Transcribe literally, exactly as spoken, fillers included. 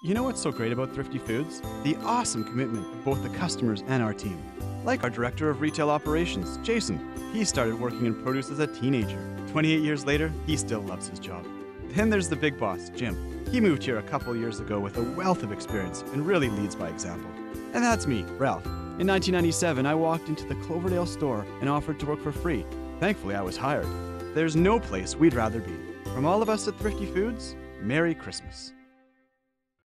You know what's so great about Thrifty Foods? The awesome commitment of both the customers and our team. Like our Director of Retail Operations, Jason. He started working in produce as a teenager. twenty-eight years later, he still loves his job. Then there's the big boss, Jim. He moved here a couple years ago with a wealth of experience and really leads by example. And that's me, Ralph. In nineteen ninety-seven, I walked into the Cloverdale store and offered to work for free. Thankfully, I was hired. There's no place we'd rather be. From all of us at Thrifty Foods, Merry Christmas.